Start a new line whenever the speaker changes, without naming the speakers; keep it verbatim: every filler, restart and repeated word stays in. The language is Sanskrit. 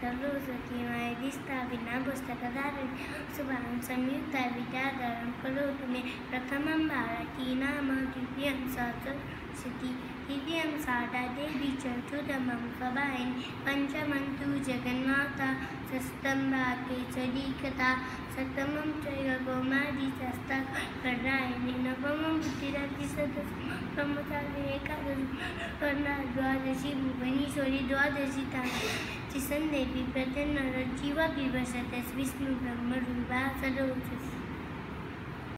सर्वसती मायदिस्थापिना पुस्तकधारिणी सुभां संयुक्ता विद्याधरं करोतु मे प्रथमं भारती नाम द्वितीयं सरस्वती तृतीयं शारदा देवी चतुर्थं सभायिनी पंचमं तु जगन्माता षष्ठं भाग्येश्वरी कथा सप्तमं त्रैलोक्यकुमारी शास्ताकरायिणी नवमं बुद्धिरथी सदसं ब्रह्मचारिणी एकादशं कर्णा द्वादशी भुवनेश्वरी द्वादशी तारा देवी प्रत्यन्नर जीवा विवसते विष्णु ब्रह्म रूपा सदोषति।